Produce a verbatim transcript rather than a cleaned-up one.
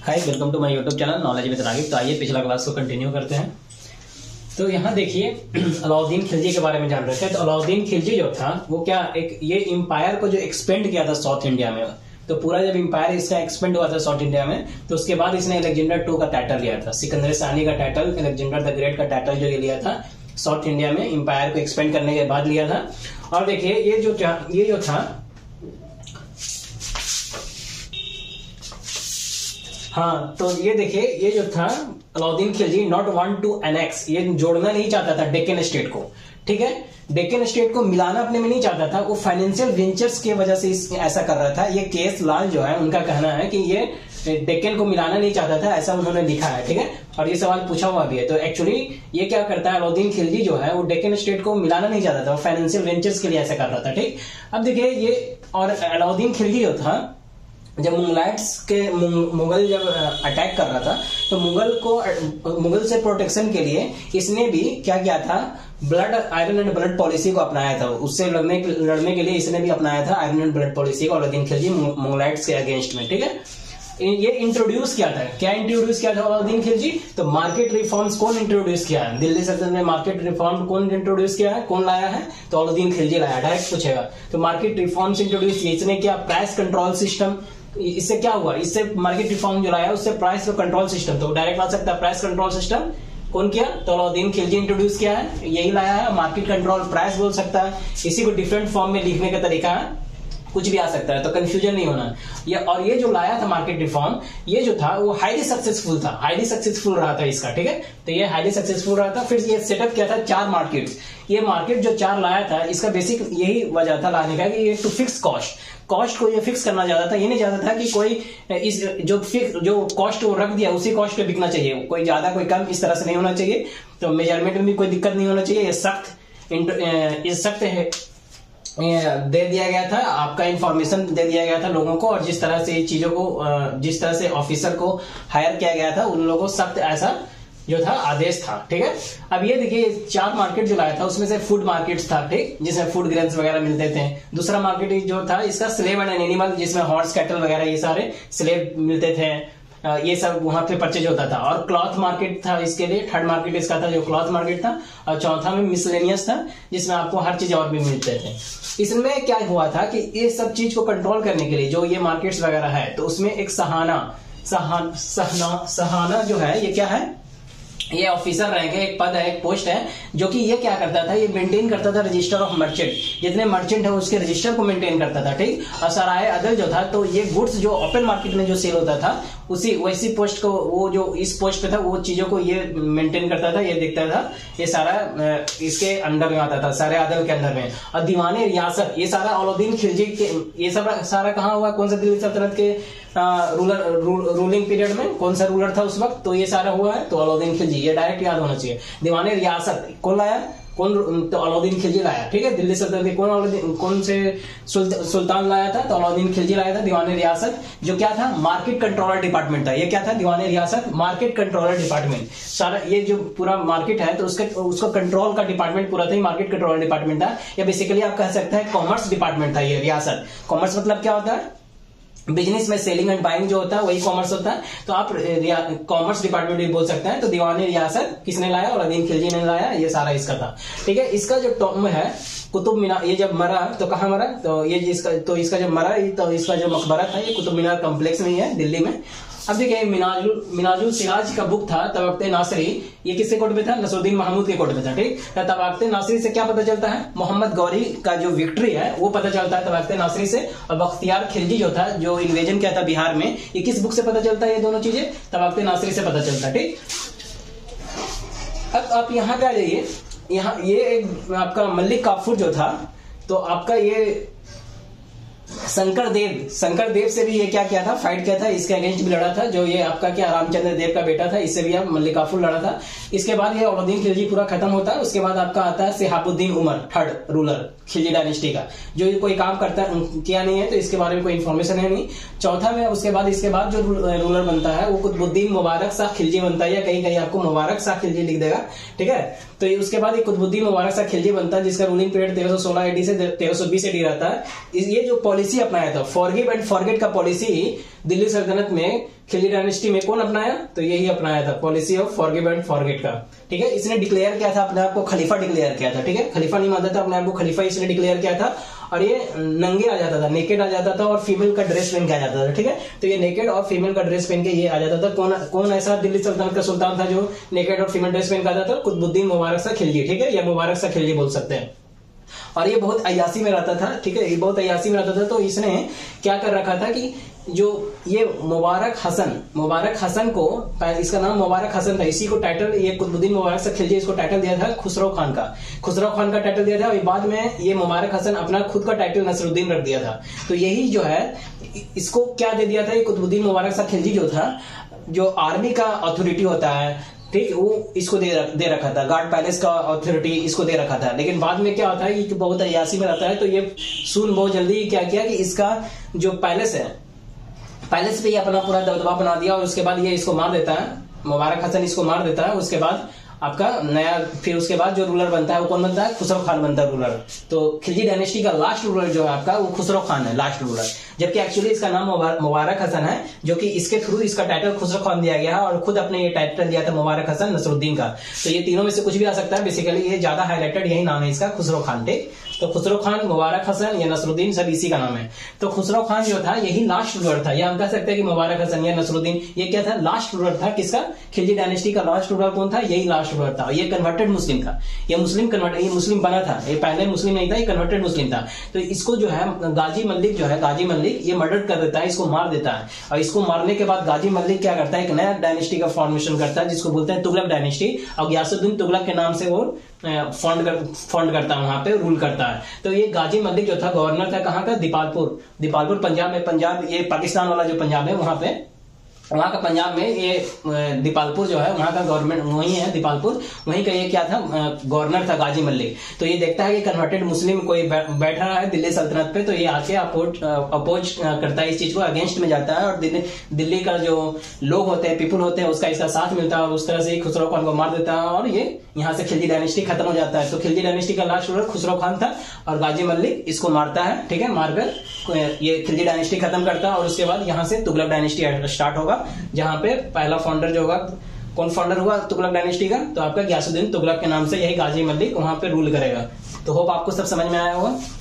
Hi, welcome to my YouTube channel knowledge with Ragib. तो आइए पिछला क्लास को कंटिन्यू करते हैं। तो यहाँ देखिए अलाउद्दीन खिलजी के बारे में जान रहे थे। तो अलाउद्दीन खिलजी जो था वो क्या एक ये एम्पायर को जो एक्सपेंड किया था साउथ इंडिया में, तो पूरा जब एम्पायर इसका एक्सपेंड हुआ था साउथ इंडिया में, तो उसके बाद इसने अलेक्जेंडर टू का टाइटल लिया था। सिकंदर सानी का टाइटल, अलेक्जेंडर द ग्रेट का टाइटल जो ये लिया था साउथ इंडिया में एम्पायर को एक्सपेंड करने के बाद लिया था। और देखिए ये जो ये जो था हाँ, तो ये देखिए ये जो था Alauddin Khilji not want to annex, ये जोड़ना नहीं चाहता था डेक्कन स्टेट को। ठीक है, डेक्कन स्टेट को मिलाना अपने में नहीं चाहता था, वो फाइनेंशियल वेंचर्स की वजह से इस, ऐसा कर रहा था। ये केएस लाल जो है उनका कहना है कि ये डेक्कन को मिलाना नहीं चाहता था, ऐसा उन्होंने लिखा है। ठीक है, और ये सवाल पूछा हुआ भी है। तो एक्चुअली ये क्या करता है, अलाउद्दीन खिलजी जो है वो डेक्कन स्टेट को मिलाना नहीं चाहता था, वो फाइनेंशियल वेंचर्स के लिए ऐसा कर रहा था। ठीक, अब देखिए ये और अलाउद्दीन खिलजी जो था जब मुगलाइट्स के मुगल जब अटैक कर रहा था तो मुगल को मुगल से प्रोटेक्शन के लिए इसने भी क्या किया था, blood iron and blood policy को अपनाया था। उससे लड़ने लड़ने के लिए इसने भी अपनाया था आयरन एंड ब्लड पॉलिसी को अलाउद्दीन खिलजी मुगलाइट्स के अगेंस्ट में। ठीक है, ये इंट्रोड्यूस किया था। क्या इंट्रोड्यूस किया था अलाउद्दीन खिलजी? तो मार्केट रिफॉर्म्स कौन इंट्रोड्यूस किया है? दिल्ली सल्तनत में मार्केट रिफॉर्म कौन इंट्रोड्यूस किया है, कौन लाया है? तो अलाउद्दीन खिलजी लाया। डायरेक्ट पूछेगा तो मार्केट रिफॉर्म्स इंट्रोड्यूस किए इसने। क्या? Price control system. इससे क्या हुआ, इससे मार्केट रिफॉर्म जो लाया उससे प्राइस कंट्रोल सिस्टम, तो डायरेक्ट ला सकता है प्राइस कंट्रोल सिस्टम कौन किया? तो अलाउद्दीन खिलजी इंट्रोड्यूस किया है, यही लाया है। मार्केट कंट्रोल प्राइस बोल सकता है, इसी को डिफरेंट फॉर्म में लिखने का तरीका है, कुछ भी आ सकता है, तो कंफ्यूजन नहीं होना। ये और ये जो लाया था मार्केट रिफॉर्म, ये जो था वो हाईली सक्सेसफुल था, हाईली सक्सेसफुल रहा था इसका। ठीक है, तो ये हाईली सक्सेसफुल रहा था। फिर ये सेटअप किया था चार मार्केट्स। ये मार्केट जो चार लाया था इसका बेसिक यही वजह था लाने का कि ये टू फिक्स कॉस्ट, कॉस्ट को ये फिक्स करना चाहता था। ये नहीं चाहता था कि कोई इस जो फिक्स जो कॉस्ट वो रख दिया उसी कॉस्ट पे बिकना चाहिए, कोई ज्यादा कोई कम इस तरह से नहीं होना चाहिए। तो मेजरमेंट में भी कोई दिक्कत नहीं होना चाहिए। ये सख्त ये सख्त है दे दिया गया था, आपका इंफॉर्मेशन दे दिया गया था लोगों को, और जिस तरह से चीजों को जिस तरह से ऑफिसर को हायर किया गया था उन लोगों को सख्त ऐसा जो था आदेश था। ठीक है, अब ये देखिए चार मार्केट जो लाया था उसमें से फूड मार्केट्स था, ठीक, जिसमें फूड ग्रेन्स वगैरह मिलते थे। दूसरा मार्केट जो था इसका स्लेव एंड एनिमल, जिसमें हॉर्स कैटल वगैरह ये सारे स्लेव मिलते थे, ये सब वहां पे परचेज होता था। और क्लॉथ मार्केट था इसके लिए, थर्ड मार्केट इसका था जो क्लॉथ मार्केट था। और चौथा में मिसलेनियस था जिसमें आपको हर चीज और भी मिलते थे। इसमें क्या हुआ था कि ये सब चीज को कंट्रोल करने के लिए जो ये मार्केट्स वगैरह है, तो उसमें एक सहाना सहान सहना सहाना जो है ये क्या है, ये ऑफिसर रैंक है, एक पद है, एक पोस्ट है, जो कि ये क्या करता था, ये मेंटेन करता था रजिस्टर ऑफ मर्चेंट। जितने मर्चेंट है उसके रजिस्टर को मेंटेन करता था। ठीक, और सराय अदल जो था, तो ये गुड्स जो ओपन मार्केट में जो सेल होता था उसी वैसी पोस्ट को, वो जो इस पोस्ट पे था वो चीजों को ये मेंटेन करता था, ये देखता था, ये सारा इसके अंडर में आता था, सारे अदल के अंदर में। और दीवाने रियासत, ये सारा अलाउद्दीन खिलजी के, ये सब सारा कहाँ हुआ, कौन सा दिल्ली सल्तनत के रूलर रू, रूलिंग पीरियड में कौन सा रूलर था उस वक्त, तो ये सारा हुआ है तो अलाउद्दीन खिलजी, ये डायरेक्ट याद होना चाहिए। दीवाने रियासत कौन लाया, कौन? तो अलाउद्दीन खिलजी लाया। ठीक है, दिल्ली सल्तनत कौन कौन से सुल्तान लाया था, तो अलाउद्दीन खिलजी लाया था। दीवाने रियासत जो क्या था, मार्केट कंट्रोलर डिपार्टमेंट था। ये क्या था, दीवाने रियासत मार्केट कंट्रोलर डिपार्टमेंट। सारा ये जो पूरा मार्केट है तो उसका उसको कंट्रोल का डिपार्टमेंट पूरा था, मार्केट कंट्रोलर डिपार्टमेंट था। या बेसिकली आप कह सकते हैं कॉमर्स डिपार्टमेंट था ये रियासत। कॉमर्स मतलब क्या होता है, बिजनेस में सेलिंग एंड बाइंग जो होता है वही कॉमर्स होता है, तो आप कॉमर्स डिपार्टमेंट भी बोल सकते हैं। तो दीवाने रियासत किसने लाया, अलाउद्दीन खिलजी ने लाया, ये सारा इसका था। ठीक है, इसका जो टॉम है कुतुब मीनार, ये जब मरा तो कहाँ मरा, तो ये इसका तो इसका जब मरा तो इसका जो मकबरा था ये कुतुब मीनार कॉम्प्लेक्स में ही है दिल्ली में। अब देखिए मिनाजुल मिनाजुल सिराज का बुक था तबख्ते नासिरी, ये किसके कोट में था, नसरुद्दीन महमूद के कोट में था। ठीक, तबख्ते नासिरी से क्या पता चलता है, मोहम्मद गौरी का जो विक्ट्री है वो पता चलता है तबख्ते नासिरी से। और बख्तियार खिलजी जो था, जो इन्वेजन किया था बिहार में, ये किस बुक से पता चलता है, ये दोनों चीजें तबख्ते नासिरी से पता चलता है। ठीक, अब आप यहाँ पे आ जाइए, यहाँ ये एक आपका मल्लिक काफूर जो था, तो आपका ये शंकर देव शंकर देव से भी ये क्या किया था, फाइट किया था, इसके अगेंस्ट भी लड़ा था। जो ये आपका क्या रामचंद्र देव का बेटा था, इससे भी आप मल्लिक काफूर लड़ा था। इसके बाद ये अलाउद्दीन खिलजी पूरा खत्म होता है। उसके बाद आपका आता है Shihabuddin Umar, third ruler Khilji dynasty का, जो कोई काम करता है किया नहीं है तो इसके बारे में कोई इन्फॉर्मेशन है नहीं। चौथा में उसके बाद इसके बाद जो रूलर बनता है वो कुतुबुद्दीन मुबारक शाह खिलजी बनता है, या कहीं कहीं आपको मुबारक शाह खिलजी लिख देगा। ठीक है, तो ये उसके बाद कुतुबुद्दीन मुबारक शाह खिलजी बनता है, जिसका रूलिंग पीरियड तेरह सौ सोलह एडी से तेरह सौ बीस एडी रहता है। ये जो पॉलिसी पॉलिसी अपनाया था, फॉरगिव एंड फॉरगेट का पॉलिसी दिल्ली सल्तनत में खिलजी डायनेस्टी में कौन अपनाया? तो यही अपनाया था, policy of forgive and forget का। ठीक है, इसने डिक्लेयर किया था अपने आप को, खलीफा डिक्लेयर किया था। ठीक है, खलीफा नहीं मानता था अपने आप को, खलीफा इसने डिक्लेयर किया था। और ये नंगे आ जाता था, नेकेड आ जाता था और फीमेल का ड्रेस पहन के आ जाता था। ठीक है, तो ये नेकेड और फीमेल का ड्रेस पहन के ये आ जाता था। कौन कौन ऐसा दिल्ली सल्तनत का सुल्तान था जो नेकेड और फीमेल ड्रेस पहन के आता था? कुतुबुद्दीन मुबारक शाह खिलजी। ठीक है, या मुबारक शाह खिलजी बोल सकते हैं। और ये बहुत अयासी में रहता था। ठीक है, ये बहुत अयासी में रहता था। तो इसने क्या कर रखा था कि जो ये मुबारक हसन, मुबारक हसन को, इसका नाम मुबारक हसन था, इसी को टाइटल, ये कुतुबुद्दीन मुबारक शाह खिलजी इसको टाइटल दिया था खुसरो खान का, खुसरो खान का टाइटल दिया था। और बाद में ये मुबारक हसन अपना खुद का टाइटल नसरुद्दीन रख दिया था। तो यही जो है इसको क्या दे दिया था, ये कुतुबुद्दीन मुबारक शाह खिलजी जो था, जो आर्मी का अथॉरिटी होता है, ठीक, वो इसको दे दे रखा था, गार्ड पैलेस का अथॉरिटी इसको दे रखा था। लेकिन बाद में क्या होता है, ये बहुत अयासी में रहता है, तो ये सुन बहुत जल्दी क्या किया कि इसका जो पैलेस है, पैलेस पे ये अपना पूरा दबदबा बना दिया। और उसके बाद ये इसको मार देता है, मुबारक हसन इसको मार देता है। उसके बाद आपका नया, फिर उसके बाद जो रूलर बनता है वो कौन बनता है? खुसरो खान बनता है रूलर। तो खिलजी डायनेस्टी का लास्ट रूलर जो है आपका, वो खुसरो खान है, लास्ट रूलर। जबकि एक्चुअली इसका नाम मुबारक हसन है, जो कि इसके थ्रू इसका टाइटल खुसरो खान दिया गया है, और खुद अपने ये टाइटल दिया था मुबारक हसन नसरुद्दीन का। तो ये तीनों में से कुछ भी आ सकता है, बेसिकली ये ज्यादा हाईलाइटेड यही नाम है इसका, खुसरो खान। ठीक, तो खुसरो खान, मुबारक हसन या नसरुद्दीन सब इसी का नाम है। तो खुसरो खान जो था यही लास्ट रूलर था, या हम कह सकते हैं कि मुबारक हसन या नसरुद्दीन ये क्या था? लास्ट रूलर था। किसका? खिलजी डायनेस्टी का लास्ट रूलर कौन था? यही लास्ट रूलर था। ये कन्वर्टेड मुस्लिम था, ये मुस्लिम कन्वर्ट, ये मुस्लिम बना था, ये पहले मुस्लिम नहीं था, ये कन्वर्टेड मुस्लिम था। तो इसको जो है गाजी मल्लिक जो है, गाजी मल्लिक ये मर्डर कर देता है, इसको मार देता है। और इसको मारने के बाद गाजी मल्लिक क्या करता है, एक नया डायनेस्टी का फॉर्मेशन करता है, जिसको बोलते हैं तुगलक डायनेस्टी। और गयासुद्दीन तुगलक के नाम से वो फंड कर, फंड करता है, वहां पे रूल करता है। तो ये गाजी मल्लिक जो था गवर्नर था कहाँ का? दीपालपुर, दीपालपुर पंजाब में। पंजाब ये पाकिस्तान वाला जो पंजाब है वहां पे, वहां का पंजाब में ये दीपालपुर जो है वहां का गवर्नमेंट वही है, दीपालपुर, वहीं का ये क्या था? गवर्नर था गाजी मल्लिक। तो ये देखता है कि कन्वर्टेड मुस्लिम कोई बैठ रहा है दिल्ली सल्तनत पे, तो ये आके अपोज अपोज करता है इस चीज को, अगेंस्ट में जाता है। और दिल्ली दिल्ली का जो लोग होते हैं, पीपुल होते हैं, उसका इसका साथ मिलता है, और उस तरह से खुसरो खान को मार देता है। और ये यहाँ से खिलजी डायनेस्टी खत्म हो जाता है। तो खिलजी डायनेस्टी का लास्ट रूलर खुसरो खान था, और गाजी मल्लिक इसको मारता है। ठीक है, मारकर ये खिलजी डायनेस्टी खत्म करता है। और उसके बाद यहाँ से तुगलक डायनेस्टी स्टार्ट होगा, जहां पे पहला फाउंडर जो होगा, कौन फाउंडर हुआ तुगलक डायनेस्टी का? तो आपका गयासुद्दीन तुगलक के नाम से यही गाजी मल्लिक वहां पे रूल करेगा। तो होप आपको सब समझ में आया होगा।